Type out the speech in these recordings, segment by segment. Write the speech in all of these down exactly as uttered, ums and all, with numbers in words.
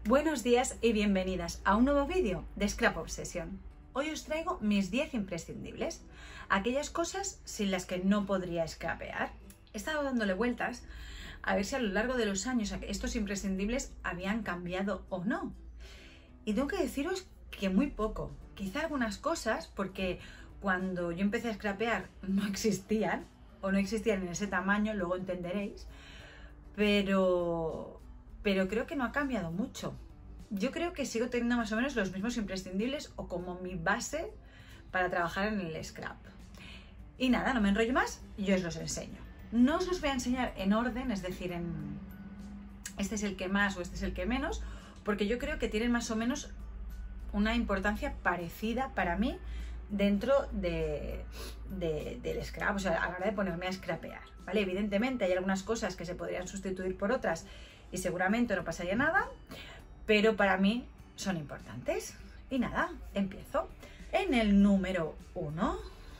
Buenos días y bienvenidas a un nuevo vídeo de Scrap Obsession. Hoy os traigo mis diez imprescindibles, aquellas cosas sin las que no podría scrapear. He estado dándole vueltas a ver si a lo largo de los años estos imprescindibles habían cambiado o no. Y tengo que deciros que muy poco, quizá algunas cosas, porque cuando yo empecé a scrapear no existían, o no existían en ese tamaño, luego entenderéis, pero... pero creo que no ha cambiado mucho. Yo creo que sigo teniendo más o menos los mismos imprescindibles o como mi base para trabajar en el scrap. Y nada, no me enrollo más, yo os los enseño. No os los voy a enseñar en orden, es decir, en este es el que más o este es el que menos, porque yo creo que tienen más o menos una importancia parecida para mí dentro de, de, del scrap, o sea, a la hora de ponerme a scrapear, ¿vale? Evidentemente hay algunas cosas que se podrían sustituir por otras y seguramente no pasaría nada, pero para mí son importantes. Y nada, empiezo. En el número uno,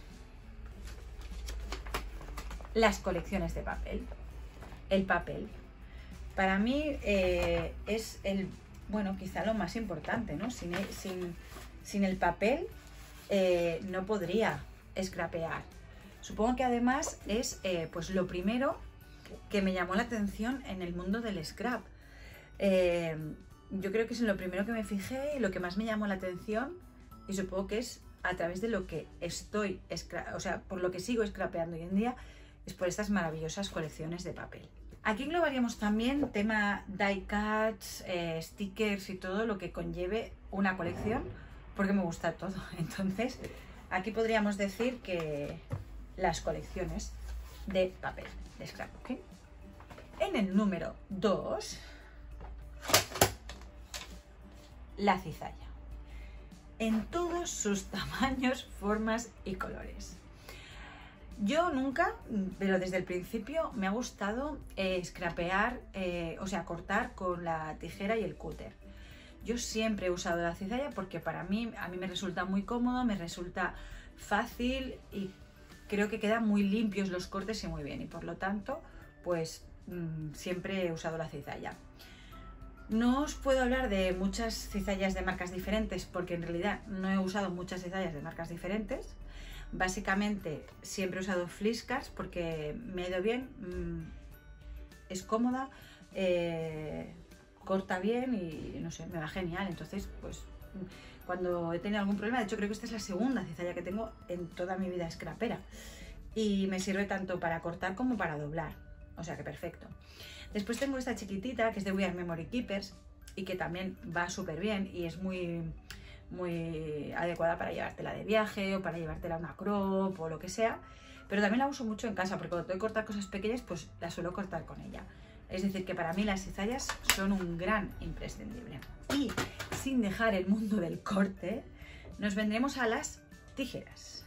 las colecciones de papel. El papel. Para mí eh, es el, bueno, quizá lo más importante, ¿no? Sin el, sin, sin el papel eh, no podría scrapear. Supongo que además es eh, pues lo primero que me llamó la atención en el mundo del scrap. Eh, yo creo que es en lo primero que me fijé y lo que más me llamó la atención, y supongo que es a través de lo que estoy, o sea, por lo que sigo scrapeando hoy en día, es por estas maravillosas colecciones de papel. Aquí englobaríamos también tema die cuts, eh, stickers y todo lo que conlleve una colección, porque me gusta todo. Entonces, aquí podríamos decir que las colecciones de papel de scrapbooking. En el número dos, la cizalla, en todos sus tamaños, formas y colores. Yo nunca, pero desde el principio me ha gustado eh, scrapear, eh, o sea, cortar con la tijera y el cúter. Yo siempre he usado la cizalla porque para mí, a mí me resulta muy cómodo, me resulta fácil y creo que quedan muy limpios los cortes y muy bien, y por lo tanto, pues mmm, siempre he usado la cizalla. No os puedo hablar de muchas cizallas de marcas diferentes porque en realidad no he usado muchas cizallas de marcas diferentes. Básicamente siempre he usado Fliskas porque me ha ido bien, mmm, es cómoda, eh, corta bien y no sé, me va genial. Entonces, pues cuando he tenido algún problema, de hecho creo que esta es la segunda cizalla que tengo en toda mi vida scrapera y me sirve tanto para cortar como para doblar, o sea que perfecto. Después tengo esta chiquitita que es de We Are Memory Keepers y que también va súper bien y es muy, muy adecuada para llevártela de viaje o para llevártela a una crop o lo que sea, pero también la uso mucho en casa porque cuando tengo que cortar cosas pequeñas pues la suelo cortar con ella. Es decir, que para mí las cizallas son un gran imprescindible. Y sin dejar el mundo del corte, nos vendremos a las tijeras.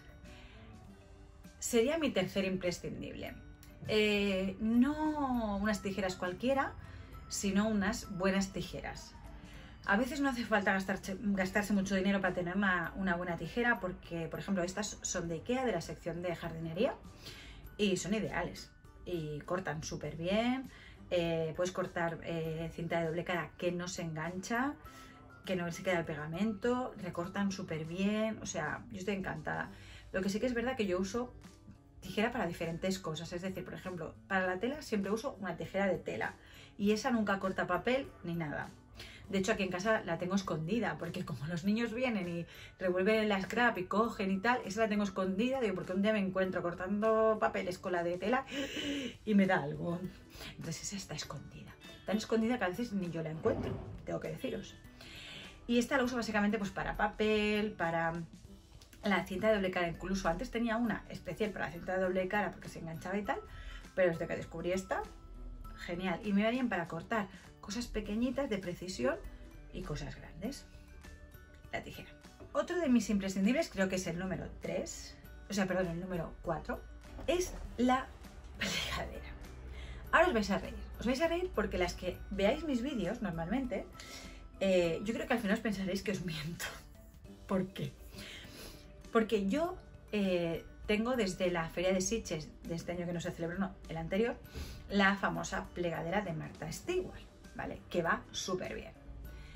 Sería mi tercer imprescindible. Eh, no unas tijeras cualquiera, sino unas buenas tijeras. A veces no hace falta gastarse, gastarse mucho dinero para tener una, una buena tijera, porque, por ejemplo, estas son de IKEA, de la sección de jardinería, y son ideales. Y cortan súper bien. Eh, puedes cortar eh, cinta de doble cara que no se engancha, que no se queda el pegamento, recortan súper bien, o sea, yo estoy encantada. Lo que sí que es verdad que yo uso tijera para diferentes cosas, es decir, por ejemplo, para la tela siempre uso una tijera de tela y esa nunca corta papel ni nada. De hecho, aquí en casa la tengo escondida porque como los niños vienen y revuelven la scrap y cogen y tal, esa la tengo escondida, digo, porque un día me encuentro cortando papeles con la de tela y me da algo. Entonces esa está escondida, tan escondida que a veces ni yo la encuentro, tengo que deciros. Y esta la uso básicamente pues para papel, para la cinta de doble cara, incluso antes tenía una especial para la cinta de doble cara porque se enganchaba y tal, pero desde que descubrí esta, genial, y me va bien para cortar cosas pequeñitas de precisión y cosas grandes. La tijera. Otro de mis imprescindibles, creo que es el número tres, o sea, perdón, el número cuatro, es la plegadera. Ahora os vais a reír, os vais a reír porque las que veáis mis vídeos normalmente, eh, yo creo que al final os pensaréis que os miento. ¿Por qué? Porque yo eh, tengo desde la feria de Sitges de este año que no se celebró, no, el anterior, la famosa plegadera de Martha Stewart, ¿vale? Que va súper bien.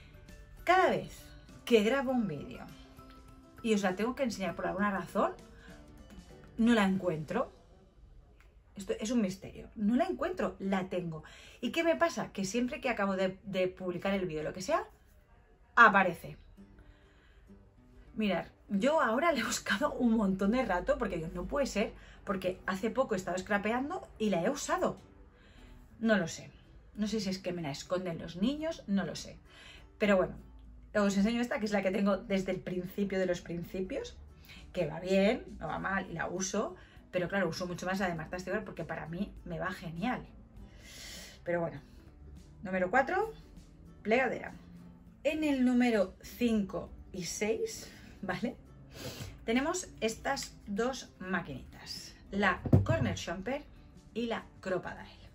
Cada vez que grabo un vídeo y os la tengo que enseñar por alguna razón, no la encuentro. Esto es un misterio. No la encuentro, la tengo. ¿Y qué me pasa? Que siempre que acabo de, de publicar el vídeo, lo que sea, aparece. Mirad, yo ahora le he buscado un montón de rato porque digo, no puede ser, porque hace poco he estado scrapeando y la he usado. No lo sé. No sé si es que me la esconden los niños, no lo sé. Pero bueno, os enseño esta, que es la que tengo desde el principio de los principios, que va bien, no va mal, y la uso, pero claro, uso mucho más la de Martha Stewart porque para mí me va genial. Pero bueno, número cuatro, plegadera. En el número cinco y seis, ¿vale? Tenemos estas dos maquinitas, la Corner Shopper y la Crop-A-Dile.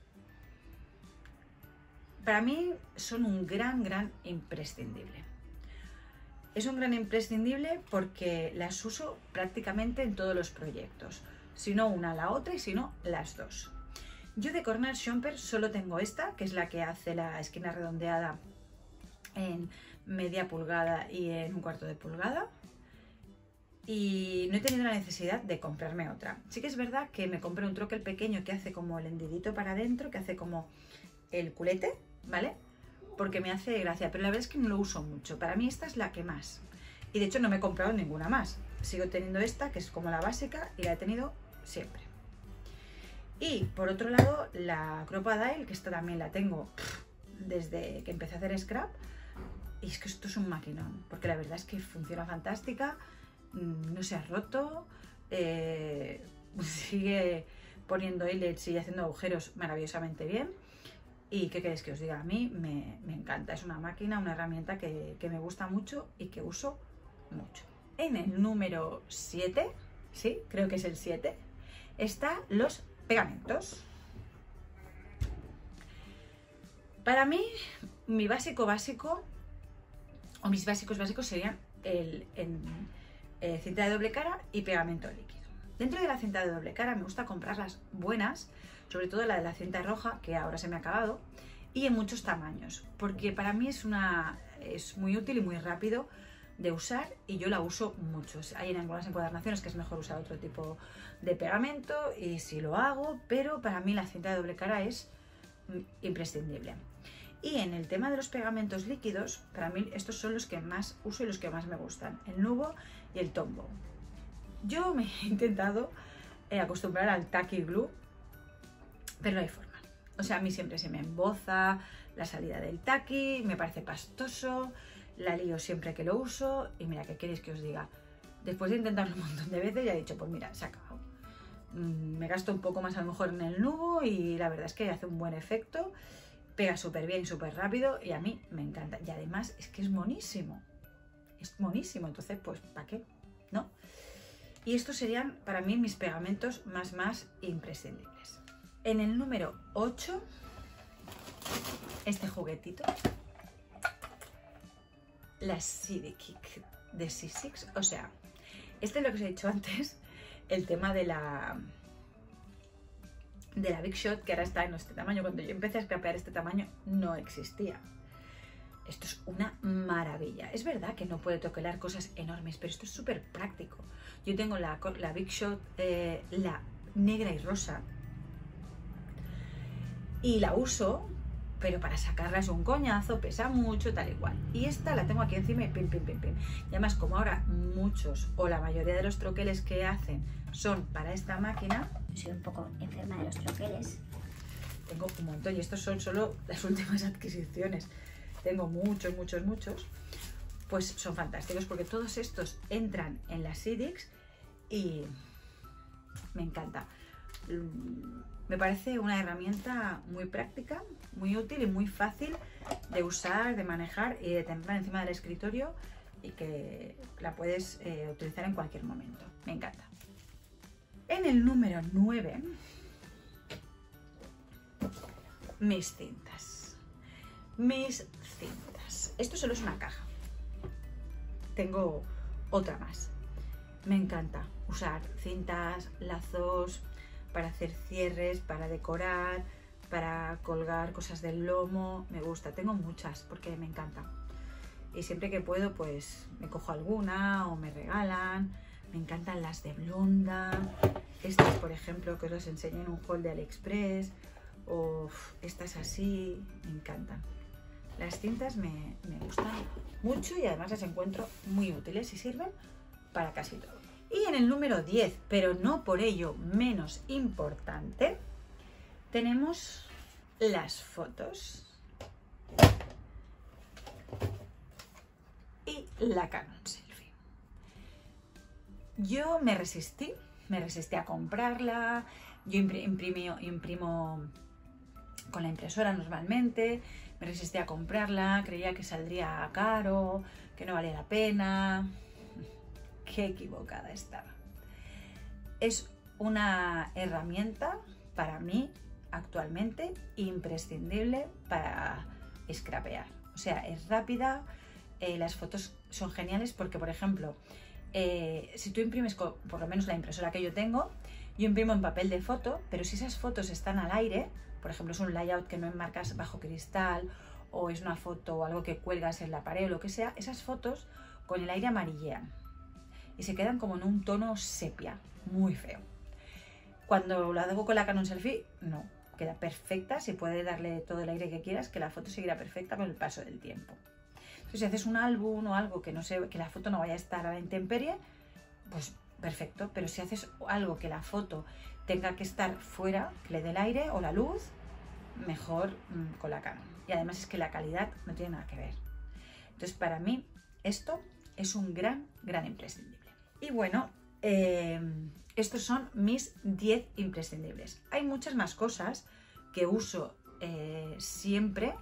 Para mí son un gran, gran imprescindible. Es un gran imprescindible porque las uso prácticamente en todos los proyectos. Si no una, la otra, y si no, las dos. Yo de Corner Shopper solo tengo esta, que es la que hace la esquina redondeada en media pulgada y en un cuarto de pulgada. Y no he tenido la necesidad de comprarme otra. Sí que es verdad que me compré un troquel pequeño que hace como el hendidito para adentro, que hace como el culete, ¿vale? Porque me hace gracia, pero la verdad es que no lo uso mucho. Para mí esta es la que más. Y de hecho no me he comprado ninguna más. Sigo teniendo esta, que es como la básica, y la he tenido siempre. Y por otro lado, la Crop-A-Dile, que esta también la tengo desde que empecé a hacer scrap. Y es que esto es un maquinón, porque la verdad es que funciona fantástica, no se ha roto, eh, sigue poniendo eyelets y haciendo agujeros maravillosamente bien. Y qué queréis que os diga, a mí me, me encanta, es una máquina, una herramienta que, que me gusta mucho y que uso mucho. En el número siete, sí, creo que es el siete, están los pegamentos. Para mí, mi básico básico, o mis básicos básicos serían el, el, el cinta de doble cara y pegamento líquido. Dentro de la cinta de doble cara me gusta comprarlas buenas, sobre todo la de la cinta roja, que ahora se me ha acabado, y en muchos tamaños, porque para mí es, una, es muy útil y muy rápido de usar y yo la uso mucho. Hay en algunas encuadernaciones que es mejor usar otro tipo de pegamento y sí lo hago, pero para mí la cinta de doble cara es imprescindible. Y en el tema de los pegamentos líquidos, para mí estos son los que más uso y los que más me gustan, el Nuvo y el Tombow. Yo me he intentado eh, acostumbrar al Tacky Glue, pero no hay forma. O sea, a mí siempre se me emboza la salida del Tacky, me parece pastoso, la lío siempre que lo uso y mira, ¿qué queréis que os diga? Después de intentarlo un montón de veces ya he dicho, pues mira, se ha acabado. Mm, me gasto un poco más a lo mejor en el Nuvo y la verdad es que hace un buen efecto, pega súper bien, súper rápido y a mí me encanta. Y además es que es monísimo, es monísimo, entonces pues ¿para qué? ¿No? Y estos serían para mí mis pegamentos más más imprescindibles. En el número ocho, este juguetito, la Sidekick de Sizzix. O sea, este es lo que os he dicho antes, el tema de la de la Big Shot, que ahora está en este tamaño. Cuando yo empecé a scrapear este tamaño no existía. Esto es una maravilla. Es verdad que no puede troquelar cosas enormes, pero esto es súper práctico. Yo tengo la, la Big Shot, eh, la negra y rosa, y la uso, pero para sacarla es un coñazo, pesa mucho, tal y cual. Y esta la tengo aquí encima y pim, pim, pim, pim. Y además, como ahora muchos o la mayoría de los troqueles que hacen son para esta máquina, soy un poco enferma de los troqueles. Tengo un montón y estos son solo las últimas adquisiciones. Tengo muchos, muchos, muchos. Pues son fantásticos porque todos estos entran en la Sizzix y me encanta. Me parece una herramienta muy práctica, muy útil y muy fácil de usar, de manejar y de tenerla encima del escritorio y que la puedes eh, utilizar en cualquier momento. Me encanta. En el número nueve, mis cintas. Mis cintas. Esto solo es una caja. Tengo otra más. Me encanta usar cintas, lazos, para hacer cierres, para decorar, para colgar cosas del lomo. Me gusta, tengo muchas porque me encanta. y siempre que puedo pues me cojo alguna o me regalan. Me encantan las de Blonda, estas por ejemplo que os las enseñé en un haul de AliExpress, o estas así, me encantan. Las cintas me, me gustan mucho y además las encuentro muy útiles y sirven para casi todo. Y en el número diez, pero no por ello menos importante, tenemos las fotos y la Canon Selfie. Yo me resistí, me resistí a comprarla, yo imprimo, imprimo con la impresora normalmente, me resistí a comprarla, creía que saldría caro, que no valía la pena. Qué equivocada estaba. Es una herramienta para mí actualmente imprescindible para scrapear. O sea, es rápida, eh, las fotos son geniales porque, por ejemplo, eh, si tú imprimes, con, por lo menos la impresora que yo tengo, yo imprimo en papel de foto, pero si esas fotos están al aire, por ejemplo, es un layout que no enmarcas bajo cristal o es una foto o algo que cuelgas en la pared o lo que sea, esas fotos con el aire amarillean y se quedan como en un tono sepia, muy feo. Cuando lo hago con la Canon Selfie, no, queda perfecta, si puedes darle todo el aire que quieras, que la foto seguirá perfecta con el paso del tiempo. Entonces, si haces un álbum o algo que no sé, que la foto no vaya a estar a la intemperie, pues perfecto, pero si haces algo que la foto tenga que estar fuera, que le dé el aire o la luz, mejor mmm, con la Canon. Y además es que la calidad no tiene nada que ver. Entonces, para mí, esto es un gran, gran imprescindible. Y bueno, eh, estos son mis diez imprescindibles. Hay muchas más cosas que uso eh, siempre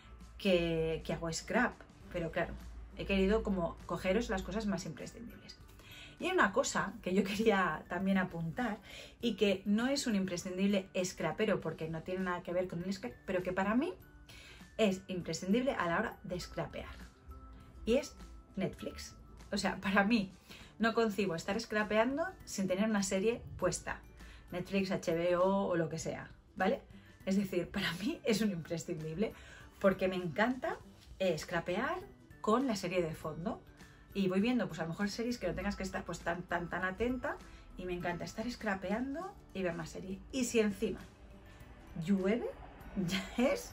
que, que hago scrap, pero claro, he querido como cogeros las cosas más imprescindibles. Y hay una cosa que yo quería también apuntar y que no es un imprescindible scrapero porque no tiene nada que ver con el scrap, pero que para mí es imprescindible a la hora de scrapear. Y es Netflix. O sea, para mí no concibo estar scrapeando sin tener una serie puesta. Netflix, H B O o lo que sea, ¿vale? Es decir, para mí es un imprescindible porque me encanta eh, scrapear con la serie de fondo. Y voy viendo, pues a lo mejor series que no tengas que estar pues tan, tan, tan atenta. Y me encanta estar scrapeando y ver una serie. Y si encima llueve, ya es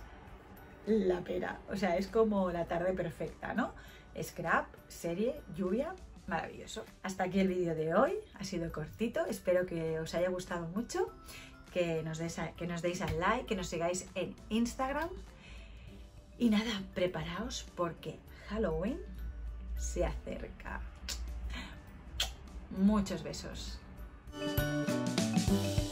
la pera. O sea, es como la tarde perfecta, ¿no? Scrap, serie, lluvia, maravilloso. Hasta aquí el vídeo de hoy. Ha sido cortito. Espero que os haya gustado mucho. Que nos deis, a, que nos deis al like, que nos sigáis en Instagram. Y nada, preparaos porque Halloween se acerca. Muchos besos.